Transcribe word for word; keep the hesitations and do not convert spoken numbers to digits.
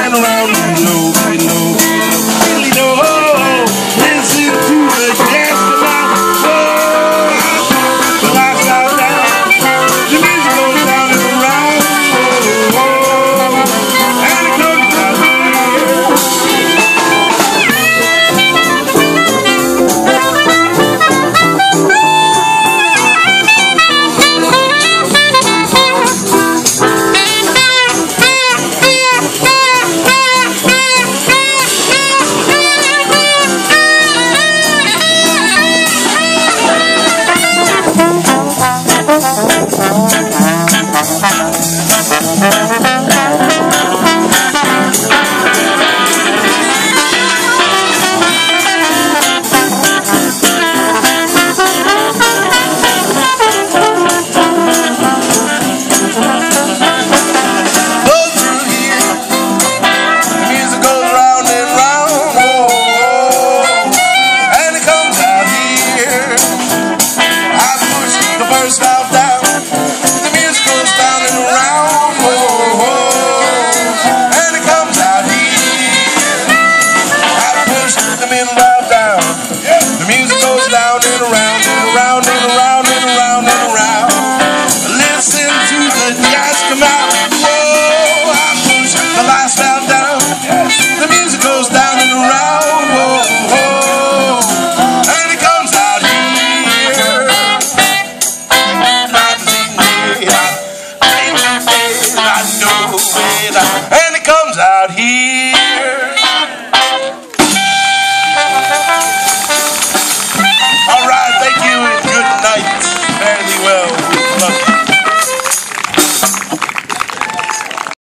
and around below, below, below, really low. Listen to the jazz come out. Whoa, the lights out down. The music goes down and around. Whoa, whoa, and it comes out here. First valve down, the music goes down and around, whoa, whoa, and it comes out here. I push the middle valve down, the music goes down and around and around and around and around and around. Listen to the jazz come out, whoa, I push the last valve down, the music goes down and around, whoa, whoa, and it comes out here. And it comes out here.